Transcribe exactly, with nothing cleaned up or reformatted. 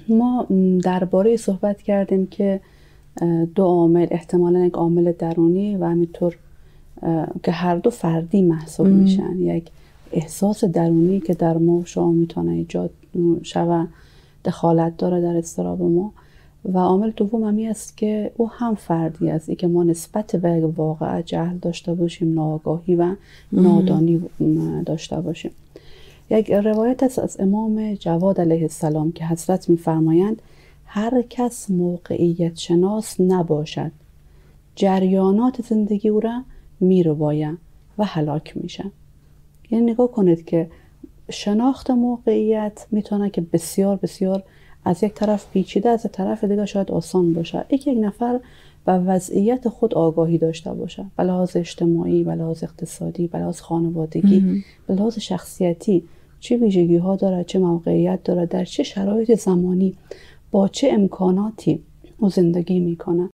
ما درباره صحبت کردیم که دو عامل، احتمالاً یک عامل درونی و همینطور که هر دو فردی محسوب ام. میشن. یک احساس درونی که در ما شما میتونه ایجاد شود، دخالت داره در اضطراب ما، و عامل دوم همی است که او هم فردی است، ای که ما نسبت به یک واقعه جهل داشته باشیم، ناآگاهی و نادانی داشته باشیم. یک روایت است از امام جواد علیه السلام که حضرت میفرمایند هر کس موقعیت شناس نباشد، جریانات زندگی او را میرباید و هلاک میشه. یعنی نگاه کنید که شناخت موقعیت میتونه که بسیار بسیار از یک طرف پیچیده، از یک طرف دیگه شاید آسان باشه. یک یک نفر به وضعیت خود آگاهی داشته باشه، به لحاظ اجتماعی، به لحاظ اقتصادی، به لحاظ خانوادگی، به لحاظ شخصیتی، چه ویژگی ها داره، چه موقعیت داره، در چه شرایط زمانی، با چه امکاناتی او زندگی میکنه.